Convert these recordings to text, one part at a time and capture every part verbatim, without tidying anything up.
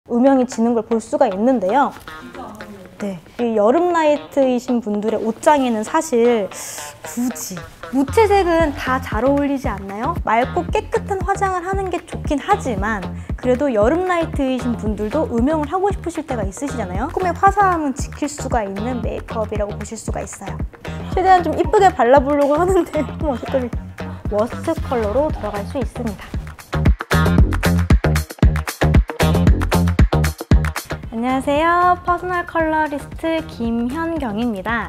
음영이 지는 걸 볼 수가 있는데요. 네, 이 여름 라이트이신 분들의 옷장에는 사실 굳이 무채색은 다 잘 어울리지 않나요? 맑고 깨끗한 화장을 하는 게 좋긴 하지만 그래도 여름 라이트이신 분들도 음영을 하고 싶으실 때가 있으시잖아요. 조금의 화사함은 지킬 수가 있는 메이크업이라고 보실 수가 있어요. 최대한 좀 이쁘게 발라보려고 하는데 어머, 색깔이 워스트 컬러로 들어갈 수 있습니다. 안녕하세요. 퍼스널 컬러리스트 김현경입니다.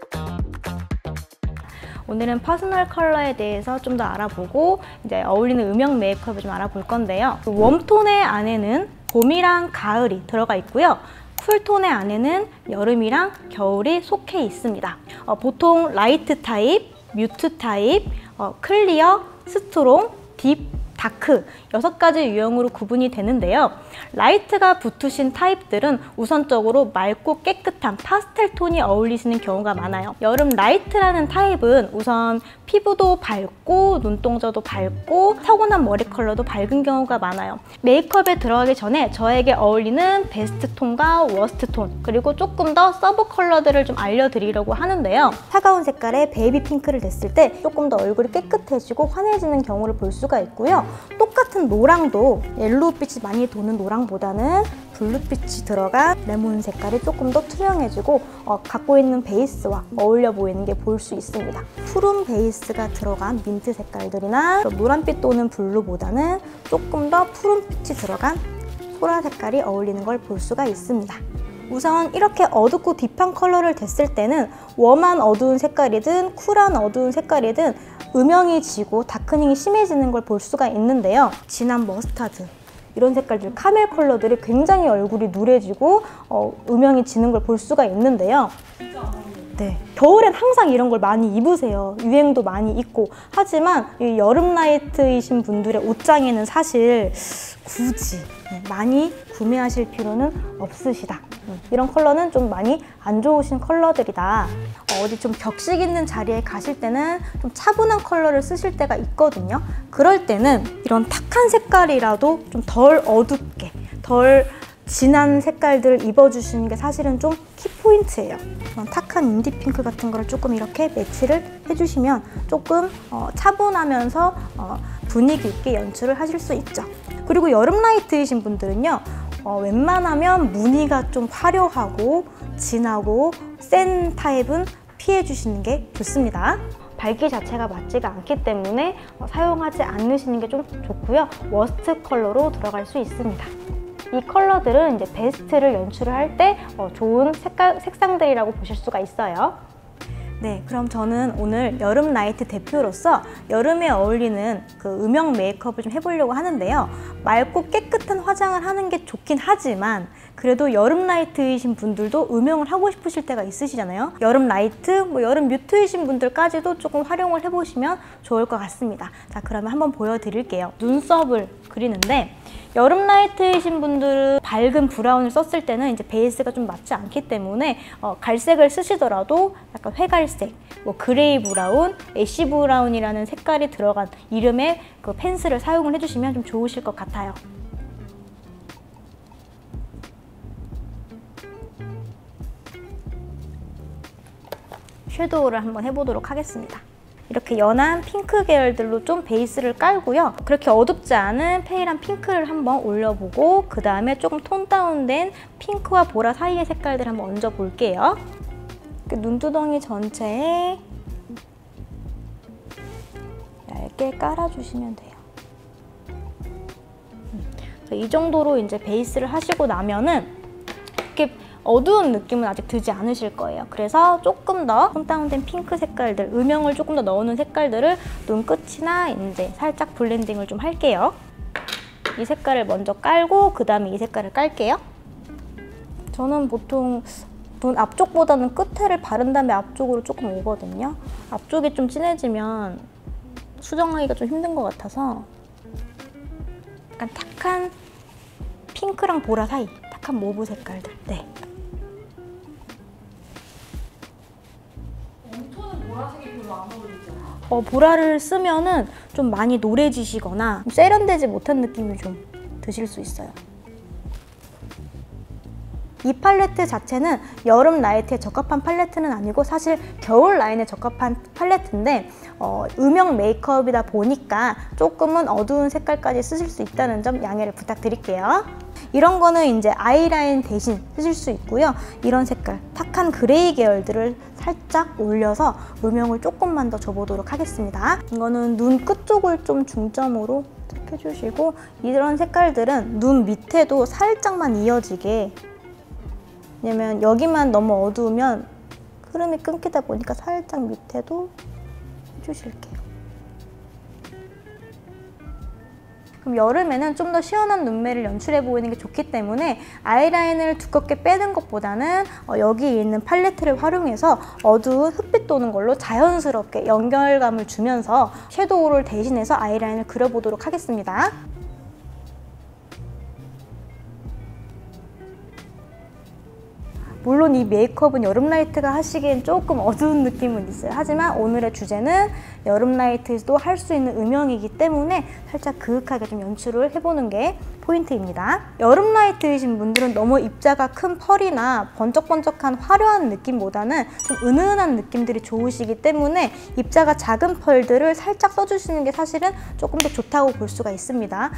오늘은 퍼스널 컬러에 대해서 좀 더 알아보고 이제 어울리는 음영 메이크업을 좀 알아볼 건데요. 웜톤의 안에는 봄이랑 가을이 들어가 있고요. 쿨톤의 안에는 여름이랑 겨울이 속해 있습니다. 어, 보통 라이트 타입, 뮤트 타입, 어, 클리어, 스트롱, 딥, 다크 여섯 가지 유형으로 구분이 되는데요. 라이트가 붙으신 타입들은 우선적으로 맑고 깨끗한 파스텔 톤이 어울리시는 경우가 많아요. 여름 라이트라는 타입은 우선 피부도 밝고 눈동자도 밝고 타고난 머리 컬러도 밝은 경우가 많아요. 메이크업에 들어가기 전에 저에게 어울리는 베스트 톤과 워스트 톤 그리고 조금 더 서브 컬러들을 좀 알려드리려고 하는데요. 차가운 색깔의 베이비 핑크를 냈을 때 조금 더 얼굴이 깨끗해지고 환해지는 경우를 볼 수가 있고요. 똑같은 노랑도 옐로우빛이 많이 도는 노랑보다는 블루빛이 들어간 레몬 색깔이 조금 더 투명해지고 어, 갖고 있는 베이스와 어울려 보이는 게 볼 수 있습니다. 푸른 베이스가 들어간 민트 색깔들이나 노란빛 도는 블루보다는 조금 더 푸른빛이 들어간 소라 색깔이 어울리는 걸 볼 수가 있습니다. 우선 이렇게 어둡고 딥한 컬러를 댔을 때는 웜한 어두운 색깔이든 쿨한 어두운 색깔이든 음영이 지고 다크닝이 심해지는 걸 볼 수가 있는데요. 진한 머스타드 이런 색깔들, 카멜 컬러들이 굉장히 얼굴이 누래지고 어, 음영이 지는 걸 볼 수가 있는데요. 네, 겨울엔 항상 이런 걸 많이 입으세요. 유행도 많이 있고. 하지만 이 여름 라이트이신 분들의 옷장에는 사실 굳이 많이 구매하실 필요는 없으시다. 이런 컬러는 좀 많이 안 좋으신 컬러들이다. 어디 좀 격식 있는 자리에 가실 때는 좀 차분한 컬러를 쓰실 때가 있거든요. 그럴 때는 이런 탁한 색깔이라도 좀 덜 어둡게, 덜 진한 색깔들을 입어주시는 게 사실은 좀 키포인트예요. 탁한 인디핑크 같은 거를 조금 이렇게 매치를 해주시면 조금 어, 차분하면서 어, 분위기 있게 연출을 하실 수 있죠. 그리고 여름 라이트이신 분들은요, 어, 웬만하면 무늬가 좀 화려하고 진하고 센 타입은 피해주시는 게 좋습니다. 밝기 자체가 맞지가 않기 때문에 어, 사용하지 않으시는 게 좀 좋고요. 워스트 컬러로 들어갈 수 있습니다. 이 컬러들은 이제 베스트를 연출을 할 때 어, 좋은 색깔, 색상들이라고 보실 수가 있어요. 네, 그럼 저는 오늘 여름 라이트 대표로서 여름에 어울리는 그 음영 메이크업을 좀 해보려고 하는데요. 맑고 깨끗한 화장을 하는 게 좋긴 하지만 그래도 여름 라이트이신 분들도 음영을 하고 싶으실 때가 있으시잖아요. 여름 라이트, 뭐 여름 뮤트이신 분들까지도 조금 활용을 해보시면 좋을 것 같습니다. 자, 그러면 한번 보여드릴게요. 눈썹을 그리는데 여름 라이트이신 분들은 밝은 브라운을 썼을 때는 이제 베이스가 좀 맞지 않기 때문에 어, 갈색을 쓰시더라도 약간 회갈색, 뭐 그레이 브라운, 애쉬 브라운이라는 색깔이 들어간 이름의 그 펜슬을 사용을 해주시면 좀 좋으실 것 같아요. 섀도우를 한번 해보도록 하겠습니다. 이렇게 연한 핑크 계열들로 좀 베이스를 깔고요. 그렇게 어둡지 않은 페일한 핑크를 한번 올려보고 그 다음에 조금 톤 다운된 핑크와 보라 사이의 색깔들 한번 얹어볼게요. 눈두덩이 전체에 얇게 깔아주시면 돼요. 이 정도로 이제 베이스를 하시고 나면은 이렇게 어두운 느낌은 아직 들지 않으실 거예요. 그래서 조금 더 톤 다운된 핑크 색깔들, 음영을 조금 더 넣어놓은 색깔들을 눈끝이나 이제 살짝 블렌딩을 좀 할게요. 이 색깔을 먼저 깔고 그 다음에 이 색깔을 깔게요. 저는 보통 눈 앞쪽보다는 끝에를 바른 다음에 앞쪽으로 조금 오거든요. 앞쪽이 좀 진해지면 수정하기가 좀 힘든 것 같아서 약간 탁한 핑크랑 보라 사이, 탁한 모브 색깔들. 네. 보라색이 별로 안 어울리잖아. 어, 보라를 쓰면은 좀 많이 노래지시거나 세련되지 못한 느낌을 좀 드실 수 있어요. 이 팔레트 자체는 여름 라이트에 적합한 팔레트는 아니고 사실 겨울 라인에 적합한 팔레트인데 어, 음영 메이크업이다 보니까 조금은 어두운 색깔까지 쓰실 수 있다는 점 양해를 부탁드릴게요. 이런 거는 이제 아이라인 대신 쓰실 수 있고요. 이런 색깔, 탁한 그레이 계열들을 살짝 올려서 음영을 조금만 더 줘보도록 하겠습니다. 이거는 눈 끝쪽을 좀 중점으로 해주시고, 이런 색깔들은 눈 밑에도 살짝만 이어지게, 왜냐면 여기만 너무 어두우면 흐름이 끊기다 보니까 살짝 밑에도 해주실게요. 그럼 여름에는 좀 더 시원한 눈매를 연출해 보이는 게 좋기 때문에 아이라인을 두껍게 빼는 것보다는 어, 여기 있는 팔레트를 활용해서 어두운 흑빛 도는 걸로 자연스럽게 연결감을 주면서 섀도우를 대신해서 아이라인을 그려보도록 하겠습니다. 물론 이 메이크업은 여름 라이트가 하시기엔 조금 어두운 느낌은 있어요. 하지만 오늘의 주제는 여름 라이트도 할 수 있는 음영이기 때문에 살짝 그윽하게 좀 연출을 해보는 게 포인트입니다. 여름 라이트이신 분들은 너무 입자가 큰 펄이나 번쩍번쩍한 화려한 느낌보다는 좀 은은한 느낌들이 좋으시기 때문에 입자가 작은 펄들을 살짝 써주시는 게 사실은 조금 더 좋다고 볼 수가 있습니다.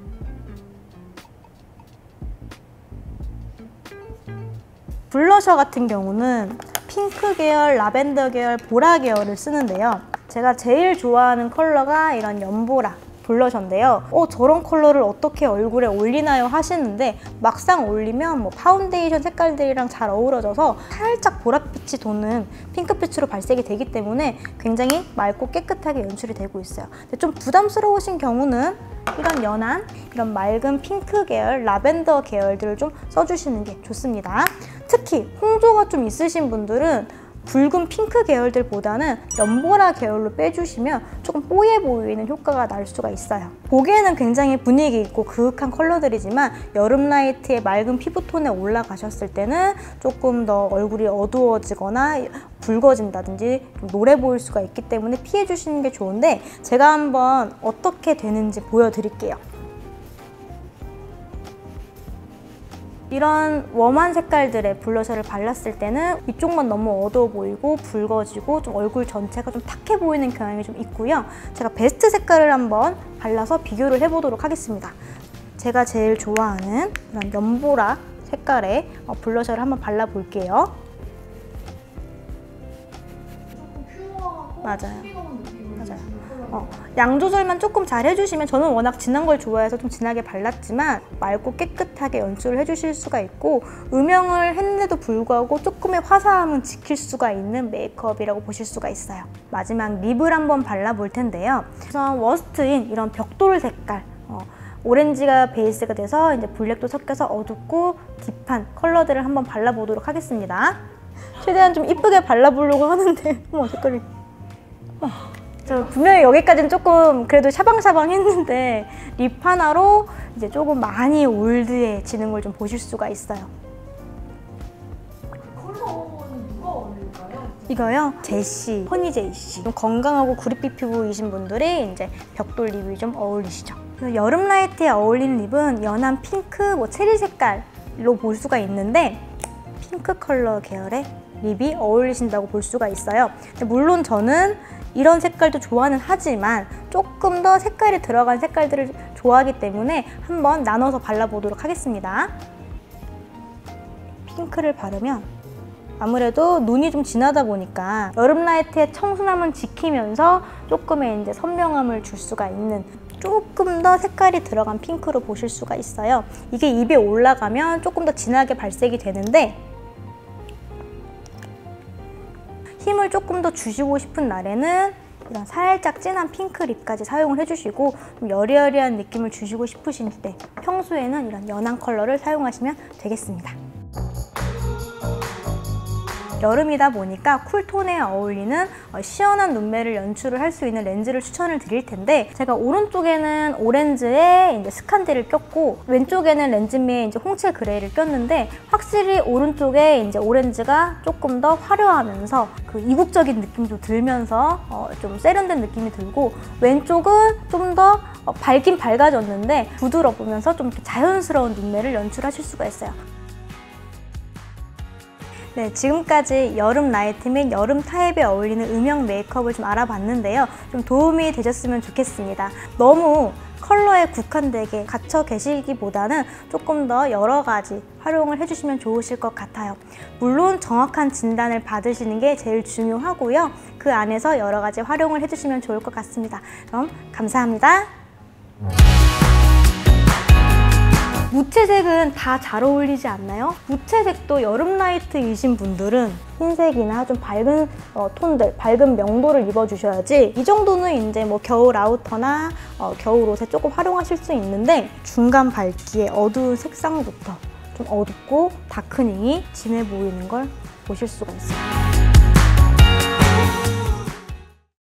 블러셔 같은 경우는 핑크 계열, 라벤더 계열, 보라 계열을 쓰는데요. 제가 제일 좋아하는 컬러가 이런 연보라 블러셔인데요. 어, 저런 컬러를 어떻게 얼굴에 올리나요? 하시는데 막상 올리면 뭐 파운데이션 색깔들이랑 잘 어우러져서 살짝 보랏빛이 도는 핑크빛으로 발색이 되기 때문에 굉장히 맑고 깨끗하게 연출이 되고 있어요. 근데 좀 부담스러우신 경우는 이런 연한, 이런 맑은 핑크 계열, 라벤더 계열들을 좀 써주시는 게 좋습니다. 특히 홍조가 좀 있으신 분들은 붉은 핑크 계열들보다는 연보라 계열로 빼주시면 조금 뽀얘 보이는 효과가 날 수가 있어요. 보기에는 굉장히 분위기 있고 그윽한 컬러들이지만 여름 라이트의 맑은 피부톤에 올라가셨을 때는 조금 더 얼굴이 어두워지거나 붉어진다든지 좀 노래 보일 수가 있기 때문에 피해주시는 게 좋은데, 제가 한번 어떻게 되는지 보여드릴게요. 이런 웜한 색깔들의 블러셔를 발랐을 때는 이쪽만 너무 어두워 보이고 붉어지고 좀 얼굴 전체가 좀 탁해 보이는 경향이 좀 있고요. 제가 베스트 색깔을 한번 발라서 비교를 해보도록 하겠습니다. 제가 제일 좋아하는 이런 연보라 색깔의 블러셔를 한번 발라볼게요. 조금 퓨어하고 맞아요. 스피너운 느낌을 맞아요. 어, 양 조절만 조금 잘 해주시면, 저는 워낙 진한 걸 좋아해서 좀 진하게 발랐지만 맑고 깨끗하게 연출을 해주실 수가 있고, 음영을 했는데도 불구하고 조금의 화사함은 지킬 수가 있는 메이크업이라고 보실 수가 있어요. 마지막 립을 한번 발라볼 텐데요. 우선 워스트인 이런 벽돌 색깔, 어, 오렌지가 베이스가 돼서 이제 블랙도 섞여서 어둡고 딥한 컬러들을 한번 발라보도록 하겠습니다. 최대한 좀 이쁘게 발라보려고 하는데 어머 색깔이 어. 저 분명히 여기까지는 조금 그래도 샤방샤방 했는데 립 하나로 이제 조금 많이 올드해지는 걸 좀 보실 수가 있어요. 컬러는 누가 어울릴까요? 이거요? 제시, 허니제이씨. 좀 건강하고 구릿빛 피부이신 분들이 이제 벽돌 립이 좀 어울리시죠. 그래서 여름 라이트에 어울리는 립은 연한 핑크, 뭐 체리 색깔로 볼 수가 있는데 핑크 컬러 계열의 립이 어울리신다고 볼 수가 있어요. 물론 저는 이런 색깔도 좋아는 하지만 조금 더 색깔이 들어간 색깔들을 좋아하기 때문에 한번 나눠서 발라보도록 하겠습니다. 핑크를 바르면 아무래도 눈이 좀 진하다 보니까 여름 라이트의 청순함은 지키면서 조금의 이제 선명함을 줄 수가 있는 조금 더 색깔이 들어간 핑크로 보실 수가 있어요. 이게 입에 올라가면 조금 더 진하게 발색이 되는데, 힘을 조금 더 주시고 싶은 날에는 이런 살짝 진한 핑크 립까지 사용을 해주시고, 좀 여리여리한 느낌을 주시고 싶으실 때 평소에는 이런 연한 컬러를 사용하시면 되겠습니다. 여름이다 보니까 쿨톤에 어울리는 시원한 눈매를 연출을 할 수 있는 렌즈를 추천을 드릴 텐데, 제가 오른쪽에는 오렌지에 이제 스칸디를 꼈고 왼쪽에는 렌즈미에 이제 홍채 그레이를 꼈는데, 확실히 오른쪽에 이제 오렌지가 조금 더 화려하면서 그 이국적인 느낌도 들면서 어 좀 세련된 느낌이 들고, 왼쪽은 좀 더 어 밝긴 밝아졌는데 부드러우면서 좀 자연스러운 눈매를 연출하실 수가 있어요. 네, 지금까지 여름 라이트 및 여름 타입에 어울리는 음영 메이크업을 좀 알아봤는데요. 좀 도움이 되셨으면 좋겠습니다. 너무 컬러에 국한되게 갇혀 계시기보다는 조금 더 여러 가지 활용을 해주시면 좋으실 것 같아요. 물론 정확한 진단을 받으시는 게 제일 중요하고요. 그 안에서 여러 가지 활용을 해주시면 좋을 것 같습니다. 그럼 감사합니다. 무채색은 다 잘 어울리지 않나요? 무채색도 여름 라이트이신 분들은 흰색이나 좀 밝은 어, 톤들, 밝은 명도를 입어주셔야지 이 정도는 이제 뭐 겨울 아우터나 어, 겨울 옷에 조금 활용하실 수 있는데 중간 밝기에 어두운 색상부터 좀 어둡고 다크닝이 진해 보이는 걸 보실 수가 있어요.